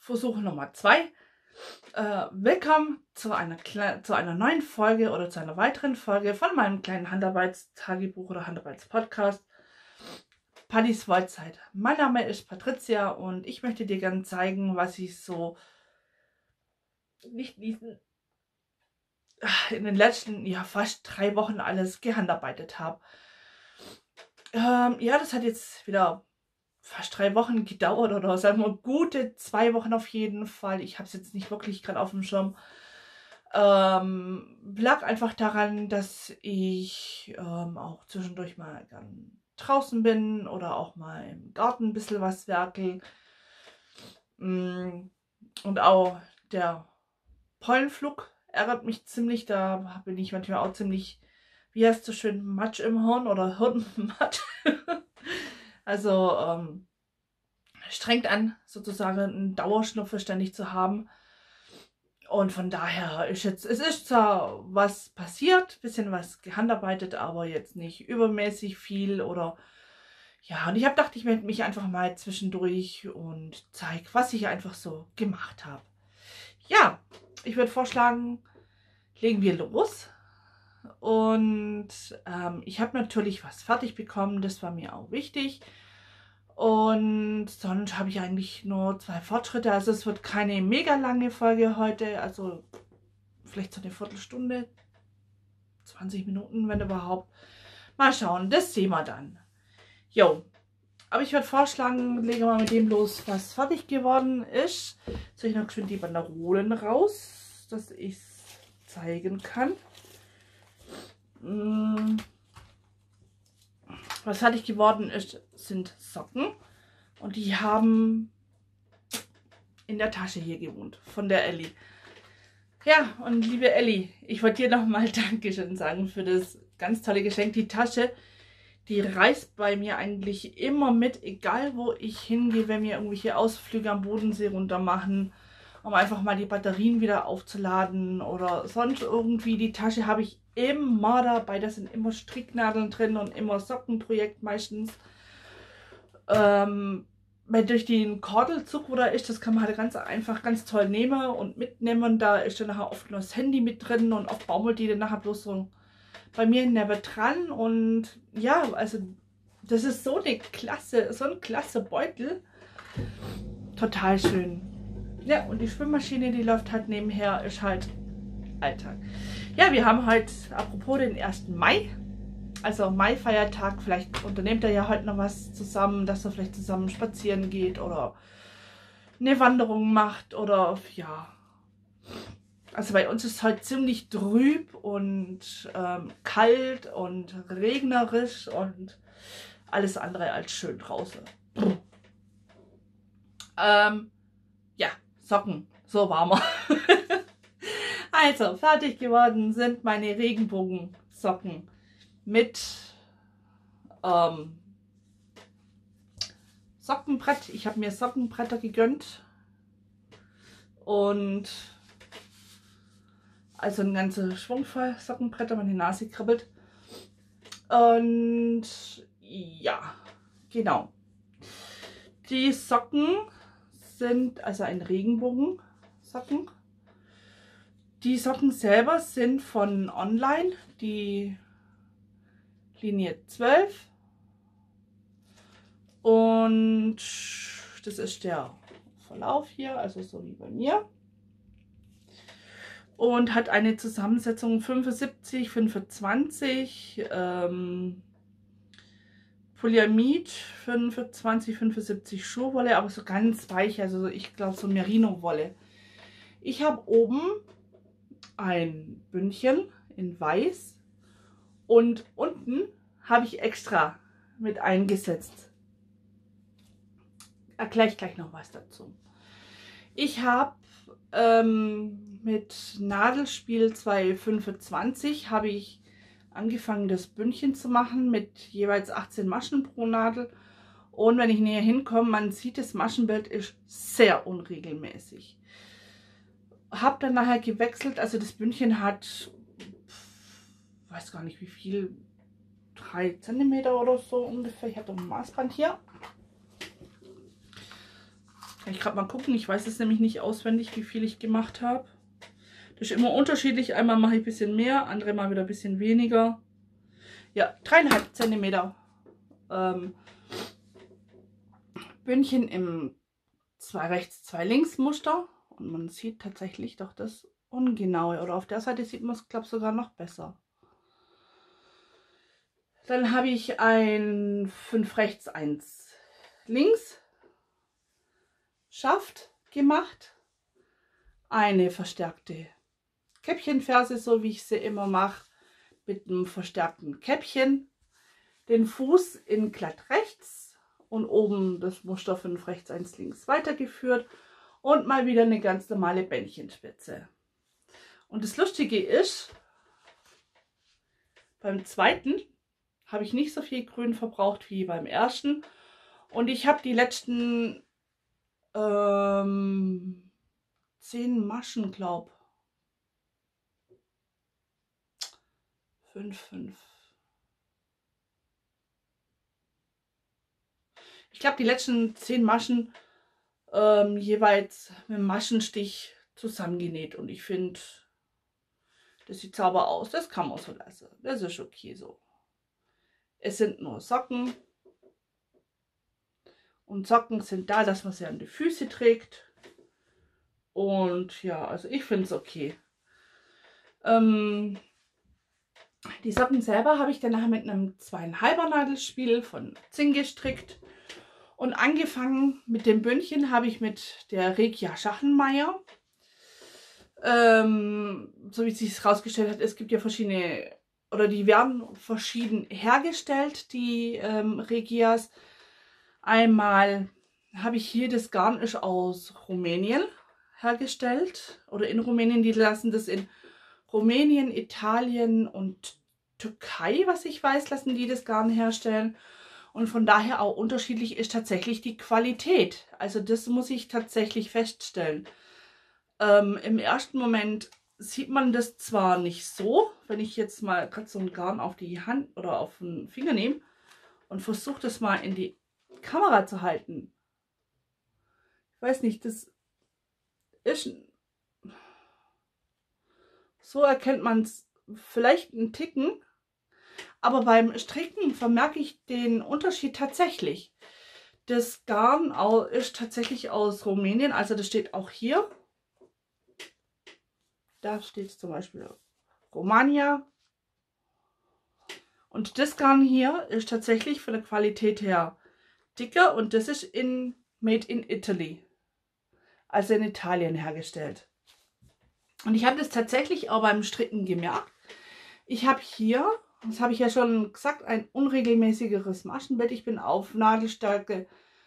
Versuch Nummer 2. Willkommen zu einer neuen Folge oder zu einer weiteren Folge von meinem kleinen Handarbeitstagebuch oder Handarbeitspodcast Paddies Wollzeit. Mein Name ist Patricia und ich möchte dir gerne zeigen, was ich so in den letzten fast 3 Wochen alles gehandarbeitet habe. Das hat jetzt wieder fast 3 Wochen gedauert oder sagen wir gute 2 Wochen auf jeden Fall. Ich habe es jetzt nicht wirklich gerade auf dem Schirm. Lag einfach daran, dass ich auch zwischendurch mal gern draußen bin oder auch mal im Garten ein bisschen was werkel. Und auch der Pollenflug ärgert mich ziemlich. Da bin ich manchmal auch ziemlich, wie heißt es so schön, Matsch im Hirn oder Hirnmatsch. Also strengt an, sozusagen einen Dauerschnupfen ständig zu haben. Und von daher ist es ist zwar was passiert, bisschen was gehandarbeitet, aber jetzt nicht übermäßig viel oder ja, und ich habe gedacht, ich melde mich einfach mal zwischendurch und zeige, was ich einfach so gemacht habe. Ja, ich würde vorschlagen, legen wir los. Und ich habe natürlich was fertig bekommen, das war mir auch wichtig. Und sonst habe ich eigentlich nur 2 Fortschritte. Also es wird keine mega lange Folge heute. Also vielleicht so eine Viertelstunde, 20 Minuten, wenn überhaupt. Mal schauen, das sehen wir dann. Jo, aber ich würde vorschlagen, legen wir mal mit dem los, was fertig geworden ist. Soll ich noch schön die Banderolen raus, dass ich es zeigen kann. Was fertig geworden ist, sind Socken. Und die haben in der Tasche hier gewohnt, von der Elli. Ja, und liebe Elli, ich wollte dir nochmal Dankeschön sagen für das ganz tolle Geschenk. Die Tasche, die reist bei mir eigentlich immer mit, egal wo ich hingehe, wenn wir irgendwelche Ausflüge am Bodensee runter machen, um einfach mal die Batterien wieder aufzuladen oder sonst irgendwie. Die Tasche habe ich immer dabei, da sind immer Stricknadeln drin und immer Sockenprojekt meistens. Weil durch den Kordelzug, wo da ist, das kann man halt ganz einfach ganz toll nehmen und mitnehmen. Da ist dann nachher oft noch das Handy mit drin und oft baumelt die dann nachher bloß so bei mir dran. Und ja, also das ist so ein klasse Beutel. Total schön. Ja, und die Schwimmmaschine, die läuft halt nebenher, ist halt Alltag. Ja, wir haben halt, apropos den 1. Mai, also Mai-Feiertag, vielleicht unternehmt ihr ja heute noch was zusammen, dass ihr vielleicht zusammen spazieren geht oder eine Wanderung macht oder ja. Also bei uns ist es heute ziemlich trüb und kalt und regnerisch und alles andere als schön draußen. Ja, Socken, so warm. Also, fertig geworden sind meine Regenbogensocken mit Sockenbrett. Ich habe mir Sockenbretter gegönnt und also ein ganzer Schwung voll Sockenbretter, meine Nase kribbelt. Und ja, genau. Die Socken sind also ein Regenbogensocken. Die Socken selber sind von online, die Linie 12. Und das ist der Verlauf hier, also so wie bei mir. Und hat eine Zusammensetzung 75, 25, Polyamid, 25, 75 Schurwolle, aber so ganz weich, also ich glaube so Merino-Wolle. Ich habe oben ein Bündchen in weiß und unten habe ich extra mit eingesetzt. Erkläre ich gleich noch was dazu. Ich habe mit Nadelspiel 225 habe ich angefangen, das Bündchen zu machen mit jeweils 18 Maschen pro Nadel. Und wenn ich näher hinkomme, man sieht, das Maschenbild ist sehr unregelmäßig. Habe dann nachher gewechselt, also das Bündchen hat, weiß gar nicht wie viel, 3 cm oder so ungefähr. Ich habe doch ein Maßband hier. Kann ich gerade mal gucken. Ich weiß es nämlich nicht auswendig, wie viel ich gemacht habe. Das ist immer unterschiedlich. Einmal mache ich ein bisschen mehr, andere mal wieder ein bisschen weniger. Ja, 3,5 cm Bündchen im 2 rechts, 2 links Muster. Und man sieht tatsächlich doch das Ungenaue. Oder auf der Seite sieht man es, glaube ich, sogar noch besser. Dann habe ich ein 5 rechts, 1 links Schaft gemacht. Eine verstärkte Käppchenferse, so wie ich sie immer mache, mit einem verstärkten Käppchen. Den Fuß in glatt rechts und oben das Muster 5 rechts, 1 links weitergeführt und mal wieder eine ganz normale Bändchenspitze. Und das Lustige ist, beim zweiten habe ich nicht so viel Grün verbraucht wie beim ersten. Und ich habe die letzten 10 Maschen, glaube ich. 5. Ich glaube, die letzten 10 Maschen jeweils mit dem Maschenstich zusammengenäht. Und ich finde, das sieht sauber aus. Das kann man so lassen. Das ist okay so. Es sind nur Socken. Und Socken sind da, dass man sie an die Füße trägt. Und ja, also ich finde es okay. Die Socken selber habe ich dann nachher mit einem 2,5er Nadelspiel von Zing gestrickt. Und angefangen mit dem Bündchen habe ich mit der Regia Schachenmeier. So wie es sich herausgestellt hat, es gibt ja verschiedene, oder die werden verschieden hergestellt, die Regias. Einmal habe ich hier, das Garn ist aus Rumänien hergestellt, oder in Rumänien, die lassen das in Rumänien, Italien und Türkei, was ich weiß, lassen die das Garn herstellen. Und von daher auch unterschiedlich ist tatsächlich die Qualität. Also das muss ich tatsächlich feststellen. Im ersten Moment sieht man das zwar nicht so, wenn ich jetzt mal gerade so ein Garn auf die Hand oder auf den Finger nehme und versuche das mal in die Kamera zu halten. Ich weiß nicht, das ist... So erkennt man es vielleicht einen Ticken, aber beim Stricken vermerke ich den Unterschied tatsächlich. Das Garn ist tatsächlich aus Rumänien, also das steht auch hier. Da steht zum Beispiel Romania. Und das Garn hier ist tatsächlich von der Qualität her dicker und das ist made in Italy, also in Italien hergestellt. Und ich habe das tatsächlich auch beim Stricken gemerkt. Ich habe hier, das habe ich ja schon gesagt, ein unregelmäßigeres Maschenbett. Ich bin auf Nadelstärke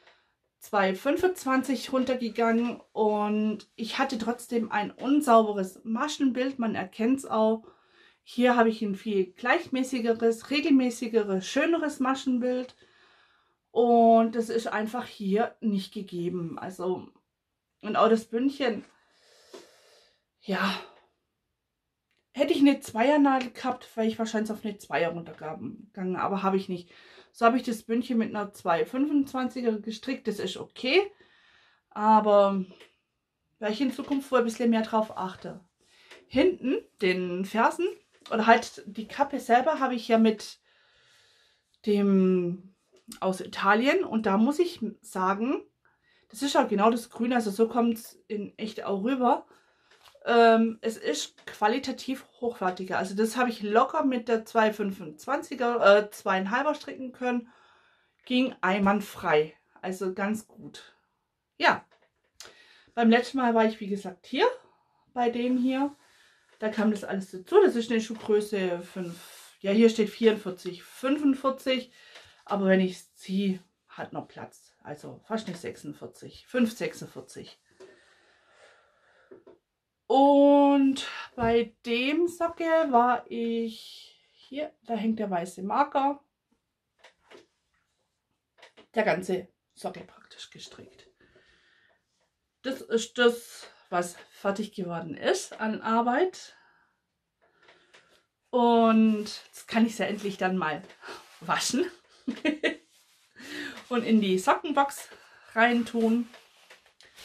2,25 runtergegangen und ich hatte trotzdem ein unsauberes Maschenbild. Man erkennt es auch. Hier habe ich ein viel gleichmäßigeres, regelmäßigeres, schöneres Maschenbild. Und das ist einfach hier nicht gegeben. Also, und auch das Bündchen, ja, hätte ich eine Zweiernadel gehabt, wäre ich wahrscheinlich auf eine Zweier runtergegangen, aber habe ich nicht. So habe ich das Bündchen mit einer 2,25er gestrickt, das ist okay, aber werde ich in Zukunft wohl ein bisschen mehr drauf achte. Hinten, den Fersen, oder halt die Kappe selber, habe ich ja mit dem aus Italien und da muss ich sagen, das ist ja genau das Grüne, also so kommt es in echt auch rüber. Es ist qualitativ hochwertiger. Also das habe ich locker mit der 2,25er, 2,5er stricken können. Ging einwandfrei. Also ganz gut. Ja. Beim letzten Mal war ich, wie gesagt, hier. Bei dem hier. Da kam das alles dazu. Das ist eine Schuhgröße 5. Ja, hier steht 44, 45. Aber wenn ich es ziehe, hat noch Platz. Also fast nicht 46. 5,46. Und bei dem Socke war ich hier, da hängt der weiße Marker. Der ganze Socke praktisch gestrickt. Das ist das, was fertig geworden ist an Arbeit. Und jetzt kann ich es ja endlich dann mal waschen und in die Sockenbox reintun.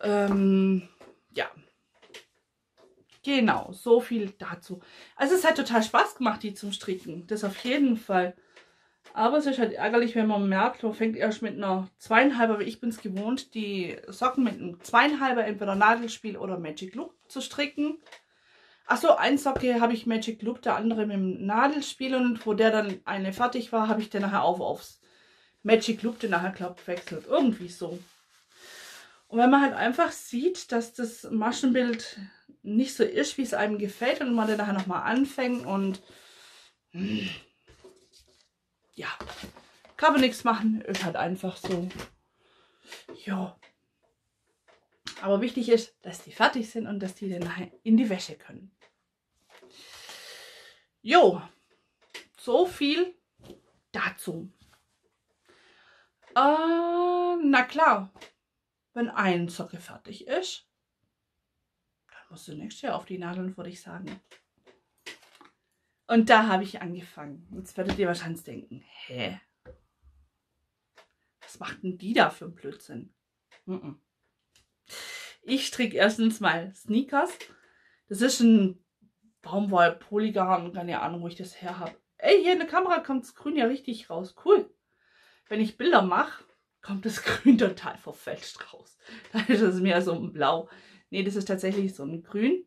Ja. Genau, so viel dazu. Also es hat total Spaß gemacht, die zum Stricken. Das auf jeden Fall. Aber es ist halt ärgerlich, wenn man merkt, man fängt erst mit einer 2,5, aber ich bin es gewohnt, die Socken mit einem 2,5 entweder Nadelspiel oder Magic Loop zu stricken. Achso, ein Socke habe ich Magic Loop, der andere mit dem Nadelspiel, und wo der dann eine fertig war, habe ich den nachher aufs Magic Loop, den nachher glaube ich wechselt. Irgendwie so. Und wenn man halt einfach sieht, dass das Maschenbild nicht so ist, wie es einem gefällt, und man dann nachher nochmal anfängt und ja, kann man nichts machen, ist halt einfach so. Ja. Aber wichtig ist, dass die fertig sind und dass die dann nachher in die Wäsche können. Jo, so viel dazu. Na klar, wenn ein Socke fertig ist, dann musst du nächstes Jahr auf die Nadeln, würde ich sagen. Und da habe ich angefangen. Jetzt werdet ihr wahrscheinlich denken, hä? Was macht denn die da für einen Blödsinn? Ich stricke erstens mal Sneakers. Das ist ein Baumwoll-Polygon, keine Ahnung, wo ich das her habe. Ey, hier in der Kamera kommt das Grün ja richtig raus. Cool. Wenn ich Bilder mache, kommt das Grün total verfälscht raus. Da ist es mehr so ein Blau. Nee, das ist tatsächlich so ein Grün.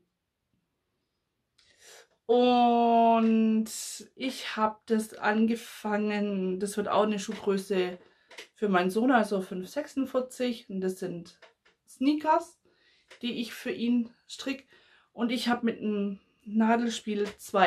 Und ich habe das angefangen, das wird auch eine Schuhgröße für meinen Sohn, also 5,46. Und das sind Sneakers, die ich für ihn stricke. Und ich habe mit einem Nadelspiel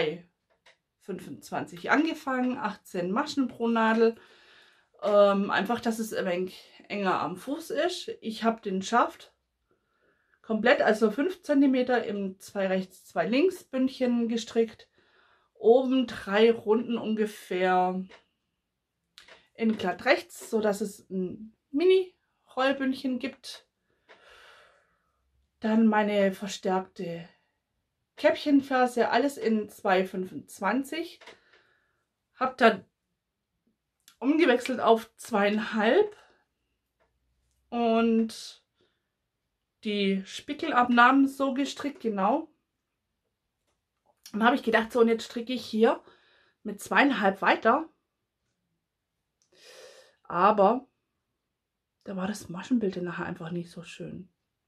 2,25 angefangen, 18 Maschen pro Nadel. Einfach, dass es ein wenig enger am Fuß ist. Ich habe den Schaft komplett, also 5 cm im 2 rechts, 2 links Bündchen gestrickt. Oben 3 Runden ungefähr in glatt rechts, so dass es ein Mini-Rollbündchen gibt. Dann meine verstärkte Käppchenferse, alles in 2,25. Habe dann umgewechselt auf 2,5 und die Spickelabnahmen so gestrickt, genau. Dann habe ich gedacht, so, und jetzt stricke ich hier mit 2,5 weiter. Aber da war das Maschenbild nachher einfach nicht so schön.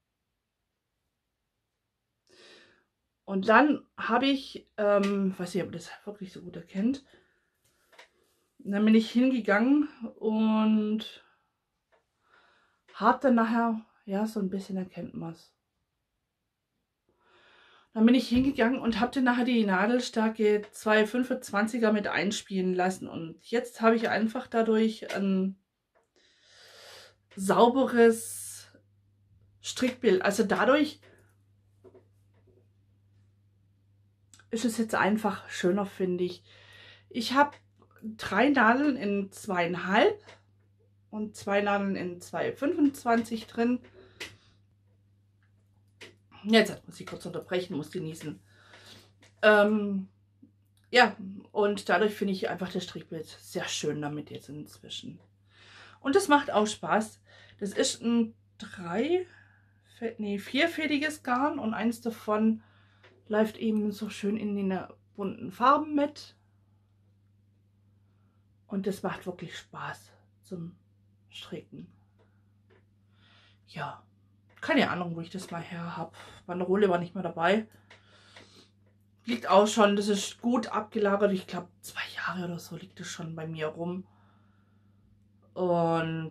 Und dann habe ich, weiß nicht, ob ihr das wirklich so gut erkennt, dann bin ich hingegangen und habe dann nachher, ja, so ein bisschen erkennt man es. Dann bin ich hingegangen und habe dann nachher die Nadelstärke 2,25er mit einspielen lassen. Und jetzt habe ich einfach dadurch ein sauberes Strickbild. Also dadurch ist es jetzt einfach schöner, finde ich. Ich habe 3 Nadeln in 2,5 und 2 Nadeln in 2,25 drin. Jetzt muss ich kurz unterbrechen, muss genießen. Ja, und dadurch finde ich einfach das Strickbild sehr schön damit jetzt inzwischen. Und das macht auch Spaß. Das ist ein 4-fädiges Garn und eins davon läuft eben so schön in den bunten Farben mit. Und das macht wirklich Spaß zum Stricken. Ja, keine Ahnung, wo ich das mal her habe. Banderole war nicht mehr dabei. Liegt auch schon, das ist gut abgelagert. Ich glaube, 2 Jahre oder so liegt es schon bei mir rum. Und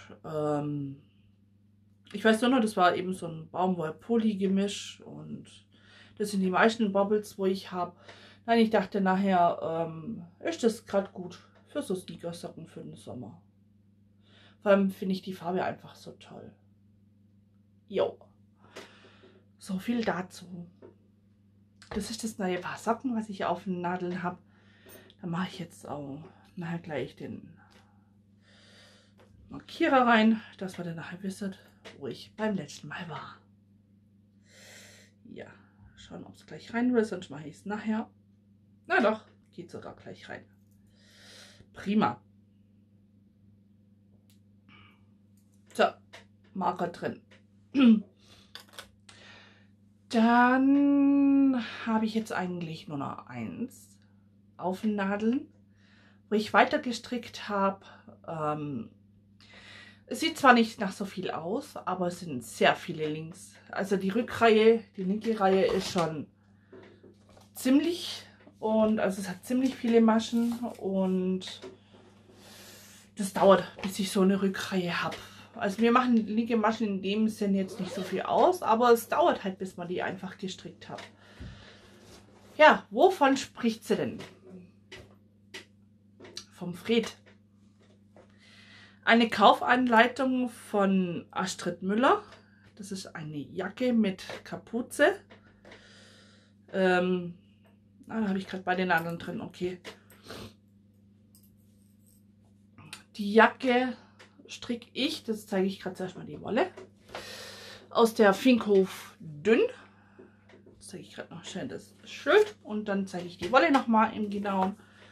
ich weiß nur noch, das war eben so ein Baumwoll-Poly-Gemisch. Und das sind die meisten Bobbles, wo ich habe. Nein, ich dachte nachher, ist das gerade gut für so Sneakersocken für den Sommer. Vor allem finde ich die Farbe einfach so toll. Jo. So viel dazu. Das ist das neue Paar Socken, was ich auf den Nadeln habe. Da mache ich jetzt auch nachher gleich den Markierer rein, dass wir dann nachher wissen, wo ich beim letzten Mal war. Ja, schauen, ob es gleich rein will, sonst mache ich es nachher. Na doch, geht sogar gleich rein. Prima. So, Marker drin. Dann habe ich jetzt eigentlich nur noch eins auf den Nadeln, wo ich weiter gestrickt habe. Es sieht zwar nicht nach so viel aus, aber es sind sehr viele Links. Also die Rückreihe, die linke Reihe ist schon ziemlich und also es hat ziemlich viele Maschen und das dauert, bis ich so eine Rückreihe habe. Also wir machen linke Maschen in dem Sinn jetzt nicht so viel aus, aber es dauert halt, bis man die einfach gestrickt hat. Ja, wovon spricht sie denn? Vom Fred. Eine Kaufanleitung von Astrid Müller. Das ist eine Jacke mit Kapuze. Da habe ich gerade bei den anderen drin, okay. Die Jacke stricke ich, das zeige ich gerade zuerst mal die Wolle, aus der Finkhof Dünn. Das zeige ich gerade noch schön das Schild und dann zeige ich die Wolle nochmal im Genauen.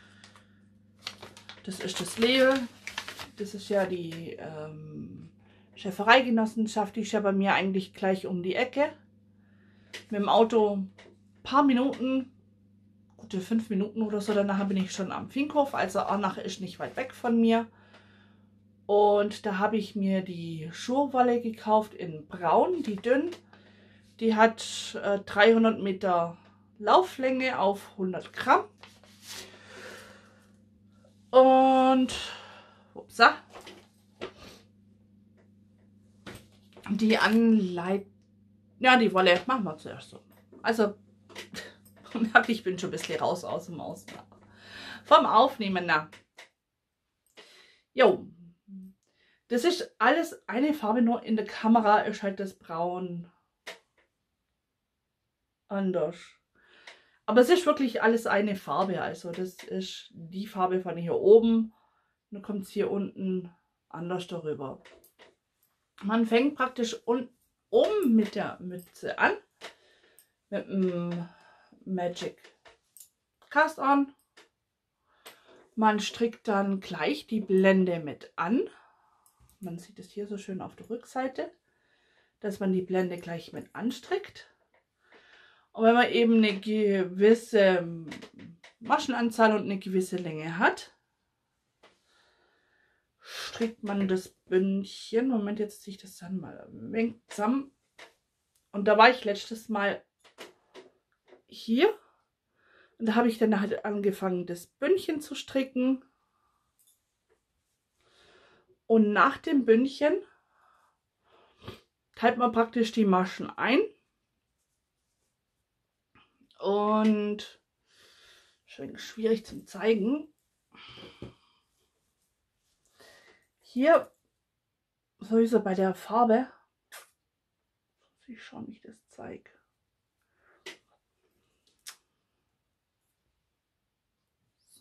Das ist das Leo. Das ist ja die Schäfereigenossenschaft, die ist ja bei mir eigentlich gleich um die Ecke. Mit dem Auto ein paar Minuten, gute 5 Minuten oder so, danach bin ich schon am Finkhof, also Arnach ist nicht weit weg von mir. Und da habe ich mir die Schurwolle gekauft in Braun, die dünn. Die hat 300 Meter Lauflänge auf 100 Gramm. Und upsa, die Anleitung, ja, die Wolle machen wir zuerst so. Also, ich bin schon ein bisschen raus aus dem vom Aufnehmen. Na. Jo, das ist alles eine Farbe, nur in der Kamera ist halt das Braun anders. Aber es ist wirklich alles eine Farbe, also das ist die Farbe von hier oben. Dann kommt es hier unten anders darüber. Man fängt praktisch oben mit der Mütze an, mit dem Magic Cast On. Man strickt dann gleich die Blende mit an. Man sieht es hier so schön auf der Rückseite, dass man die Blende gleich mit anstrickt. Und wenn man eben eine gewisse Maschenanzahl und eine gewisse Länge hat, strickt man das Bündchen. Moment, jetzt ziehe ich das dann mal ein wenig zusammen. Und da war ich letztes Mal hier. Und da habe ich dann halt angefangen, das Bündchen zu stricken. Und nach dem Bündchen teilt man praktisch die Maschen ein. Und schwierig zum Zeigen. Hier, sowieso bei der Farbe, ich schaue, wie ich das zeige. So.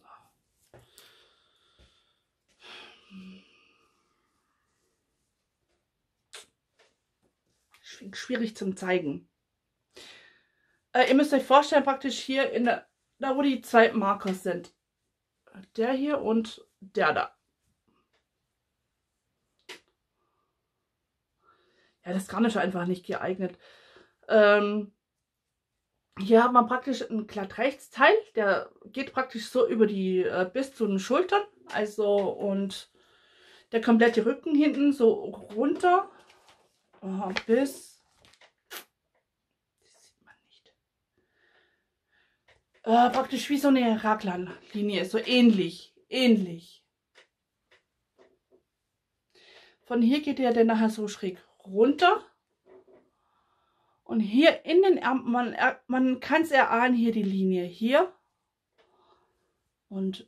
Schwierig zum Zeigen. Ihr müsst euch vorstellen, praktisch hier in der, da wo die zwei Marker sind. Der hier und der da. Ja, das kann ich einfach nicht geeignet. Hier hat man praktisch ein Glattrechtsteil, der geht praktisch so über die bis zu den Schultern. Also und der komplette Rücken hinten so runter bis. Praktisch wie so eine Raglan-Linie, so ähnlich. Von hier geht der dann nachher so schräg runter. Und hier in den Ärmeln, man kann es erahnen, hier die Linie hier. Und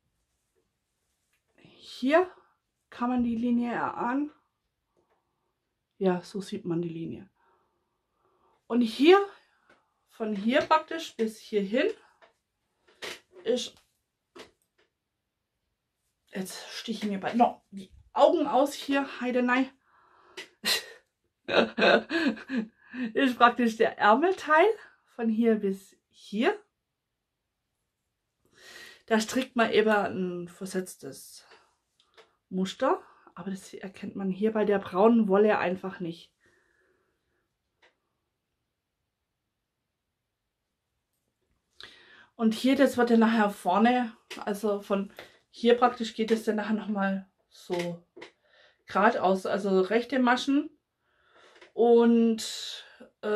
hier kann man die Linie erahnen. Ja, so sieht man die Linie. Und hier, von hier praktisch bis hierhin, ist, jetzt stiche ich mir bei noch die Augen aus hier, Heidenei. Ist praktisch der Ärmelteil von hier bis hier. Da strickt man eben ein versetztes Muster, aber das erkennt man hier bei der braunen Wolle einfach nicht. Und hier, das wird dann nachher vorne, also von hier praktisch geht es dann nachher nochmal so geradeaus, also rechte Maschen. Und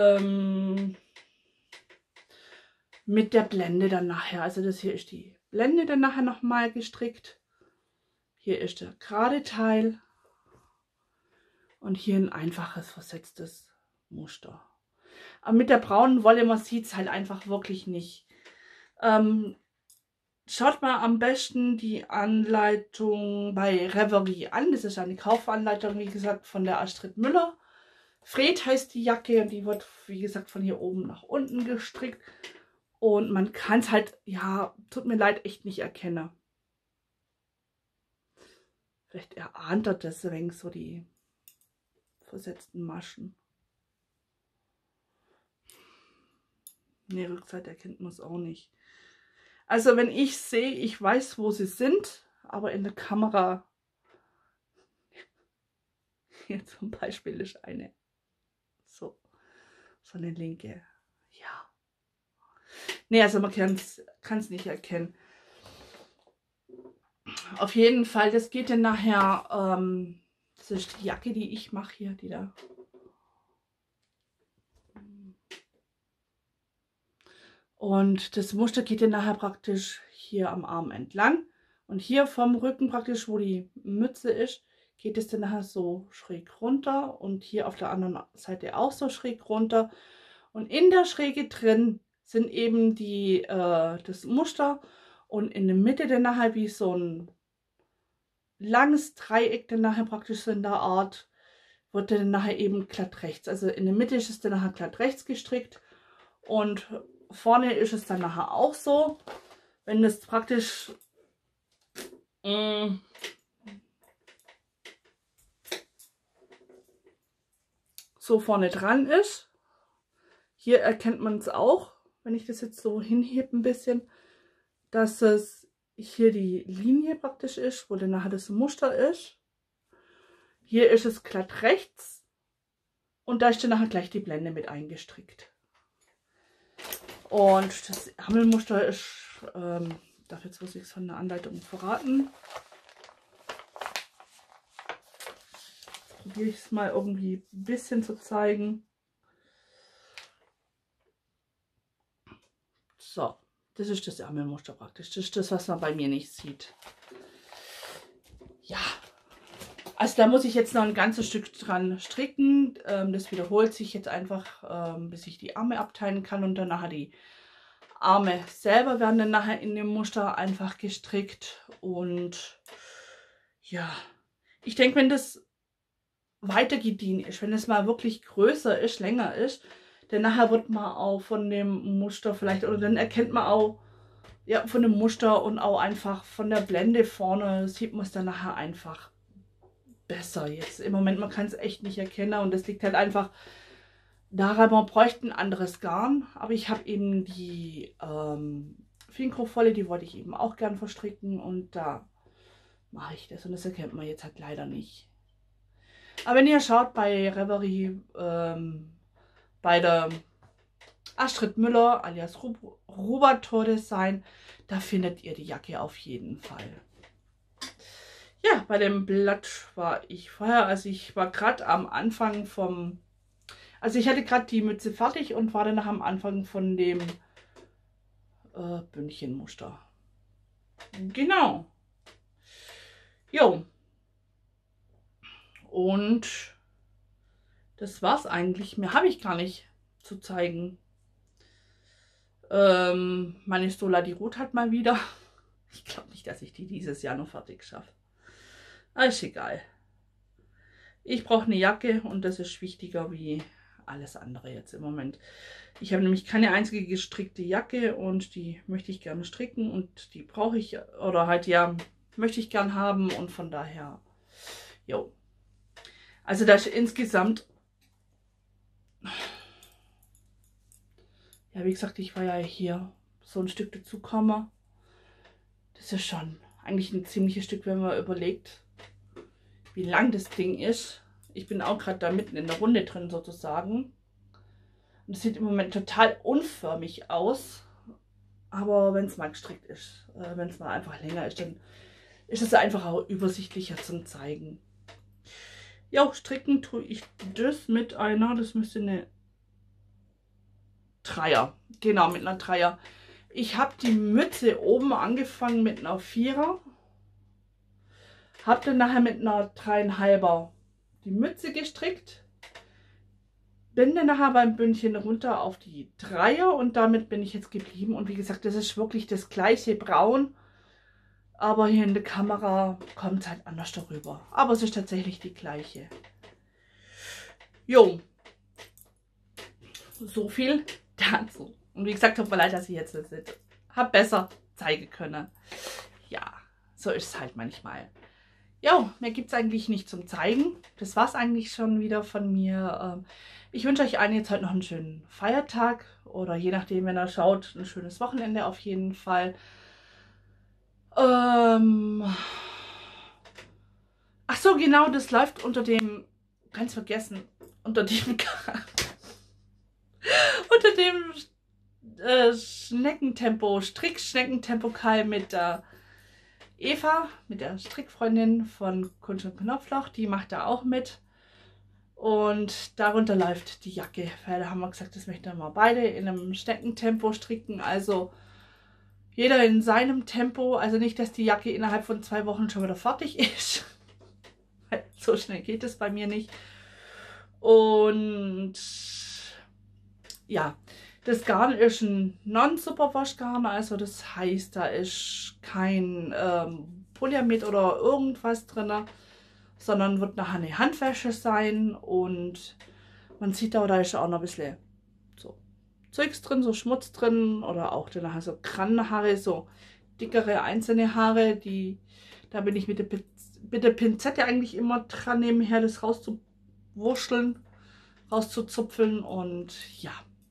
mit der Blende dann nachher, also das hier ist die Blende dann nachher nochmal gestrickt. Hier ist der gerade Teil und hier ein einfaches versetztes Muster. Aber mit der braunen Wolle, man sieht es halt einfach wirklich nicht. Schaut mal am besten die Anleitung bei Reverie an. Das ist eine Kaufanleitung, wie gesagt, von der Astrid Müller. Fred heißt die Jacke und die wird, wie gesagt, von hier oben nach unten gestrickt. Und man kann es halt, ja, tut mir leid, echt nicht erkennen. Vielleicht erahnt er das ein wenig, so die versetzten Maschen. Ne, Rückseite erkennt man es auch nicht. Also wenn ich sehe, ich weiß, wo sie sind, aber in der Kamera, hier zum Beispiel ist eine, so eine linke, ja. Ne, also man kann es nicht erkennen. Auf jeden Fall, das geht dann nachher, das ist die Jacke, die ich mache hier, die da. Und das Muster geht dann nachher praktisch hier am Arm entlang. Und hier vom Rücken praktisch, wo die Mütze ist, geht es dann nachher so schräg runter. Und hier auf der anderen Seite auch so schräg runter. Und in der Schräge drin sind eben das Muster. Und in der Mitte dann nachher wie so ein langes Dreieck dann nachher praktisch so in der Art, wird dann nachher eben glatt rechts. Also in der Mitte ist es dann nachher glatt rechts gestrickt. Und vorne ist es dann nachher auch so, wenn das praktisch so vorne dran ist. Hier erkennt man es auch, wenn ich das jetzt so hinhebe ein bisschen, dass es hier die Linie praktisch ist, wo dann nachher das Muster ist. Hier ist es glatt rechts und da ist dann nachher gleich die Blende mit eingestrickt. Und das Ärmelmuster ist, darf jetzt muss ich es von der Anleitung verraten. Jetzt probiere ich es mal irgendwie ein bisschen zu zeigen. So, das ist das Ärmelmuster praktisch. Das ist das, was man bei mir nicht sieht. Ja, also da muss ich jetzt noch ein ganzes Stück dran stricken. Das wiederholt sich jetzt einfach, bis ich die Arme abteilen kann. Und dann nachher die Arme selber werden dann nachher in dem Muster einfach gestrickt. Und ja, ich denke, wenn das weitergedient ist, wenn es mal wirklich größer ist, länger ist, dann nachher wird man auch von dem Muster vielleicht, oder dann erkennt man auch, ja, von dem Muster und auch einfach von der Blende vorne, sieht man es dann nachher einfach besser. Jetzt im Moment, man kann es echt nicht erkennen und das liegt halt einfach daran, man bräuchte ein anderes Garn, aber ich habe eben die Finkro-Wolle, die wollte ich eben auch gern verstricken und da mache ich das und das erkennt man jetzt halt leider nicht. Aber wenn ihr schaut bei Reverie, bei der Astrid Müller alias Roboter Design, da findet ihr die Jacke auf jeden Fall. Ja, bei dem Blatt war ich vorher, also ich war gerade am Anfang also ich hatte gerade die Mütze fertig und war dann noch am Anfang von dem Bündchenmuster. Genau. Jo. Und das war's eigentlich. Mehr habe ich gar nicht zu zeigen. Meine Stola die Ruth hat mal wieder. Ich glaube nicht, dass ich die dieses Jahr noch fertig schaffe. Ist egal. Ich brauche eine Jacke und das ist wichtiger wie alles andere jetzt im Moment. Ich habe nämlich keine einzige gestrickte Jacke und die möchte ich gerne stricken und die brauche ich, oder halt ja, möchte ich gern haben und von daher, jo. Also das insgesamt, ja wie gesagt, ich war ja hier so ein Stück dazu komme. Das ist schon eigentlich ein ziemliches Stück, wenn man überlegt, wie lang das Ding ist. Ich bin auch gerade da mitten in der Runde drin sozusagen. Und es sieht im Moment total unförmig aus. Aber wenn es mal gestrickt ist, wenn es mal einfach länger ist, dann ist es einfach auch übersichtlicher zum Zeigen. Ja, stricken tue ich das mit einer, das müsste eine Dreier, genau, mit einer Dreier. Ich habe die Mütze oben angefangen mit einer Vierer, habe dann nachher mit einer 3,5er die Mütze gestrickt, bin dann nachher beim Bündchen runter auf die Dreier und damit bin ich jetzt geblieben. Und wie gesagt, das ist wirklich das gleiche Braun, aber hier in der Kamera kommt es halt anders darüber. Aber es ist tatsächlich die gleiche. Jo, so viel dazu. Und wie gesagt, tut mir leid, dass ich jetzt das habe besser zeigen können. Ja, so ist es halt manchmal. Ja, mehr gibt es eigentlich nicht zum Zeigen. Das war es eigentlich schon wieder von mir. Ich wünsche euch allen jetzt heute noch einen schönen Feiertag oder je nachdem, wenn ihr schaut, ein schönes Wochenende auf jeden Fall. Ach so, genau, das läuft unter dem, ganz vergessen, unter dem Schneckentempo, Strick-Schneckentempo-Keil mit der Eva, mit der Strickfreundin von Kunst und Knopfloch, die macht da auch mit. Und darunter läuft die Jacke, weil da haben wir gesagt, das möchten wir beide in einem Schneckentempo stricken. Also jeder in seinem Tempo, also nicht, dass die Jacke innerhalb von 2 Wochen schon wieder fertig ist. So schnell geht es bei mir nicht. Und ja, das Garn ist ein Non-Superwash-Garn, also das heißt, da ist kein Polyamid oder irgendwas drin, sondern wird nachher eine Handwäsche sein und man sieht da ist auch noch ein bisschen so Zeugs drin, so Schmutz drin oder auch dann nachher so Kranhaare, so dickere einzelne Haare, da bin ich mit der Pinzette eigentlich immer dran, nebenher das rauszuwurschteln, rauszuzupfeln und ja.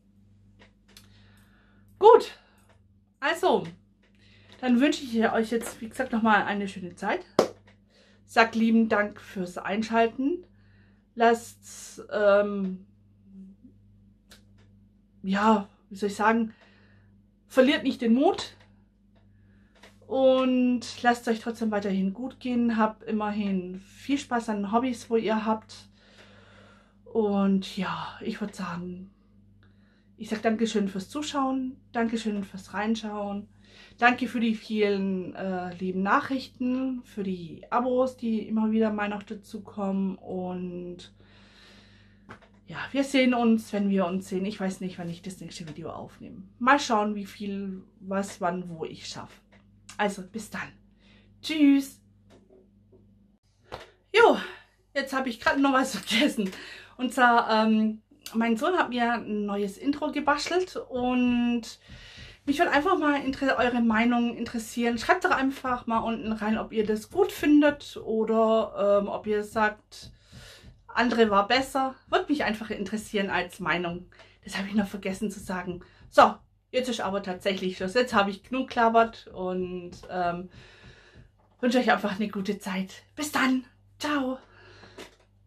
Gut, also, dann wünsche ich euch jetzt, wie gesagt, nochmal eine schöne Zeit. Sag lieben Dank fürs Einschalten. Lasst, ja, wie soll ich sagen, verliert nicht den Mut und lasst euch trotzdem weiterhin gut gehen. Habt immerhin viel Spaß an den Hobbys, wo ihr habt. Und ja, ich würde sagen, ich sage Dankeschön fürs Zuschauen, Dankeschön fürs Reinschauen, danke für die vielen lieben Nachrichten, für die Abos, die immer wieder mal noch dazu kommen und ja, wir sehen uns, wenn wir uns sehen. Ich weiß nicht, wann ich das nächste Video aufnehme. Mal schauen, wie viel, was, wann, wo ich schaffe. Also, bis dann. Tschüss. Jo, jetzt habe ich gerade noch was vergessen. Und zwar, mein Sohn hat mir ein neues Intro gebastelt und mich würde einfach mal eure Meinung interessieren. Schreibt doch einfach mal unten rein, ob ihr das gut findet oder ob ihr sagt, andere war besser. Würde mich einfach interessieren als Meinung. Das habe ich noch vergessen zu sagen. So, jetzt ist aber tatsächlich Schluss. Jetzt habe ich genug gelabert und wünsche euch einfach eine gute Zeit. Bis dann. Ciao.